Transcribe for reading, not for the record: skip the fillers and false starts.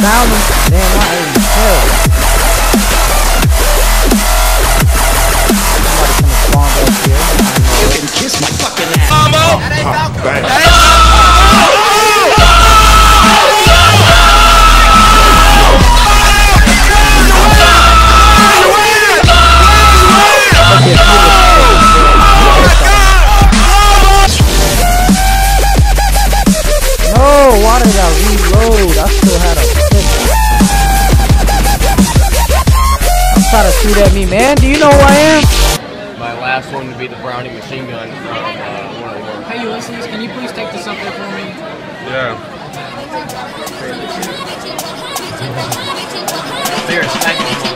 Found him. Damn, my aim is terrible. Somebody gonna spawn back here. You can kiss my fucking ass. No, why did I reload? I still had a stick. I'm trying to shoot at me, man. Do you know who I am? My last one would be the Browning machine gun from World War. Hey, Ulysses, can you please take this up there for me? Yeah. There's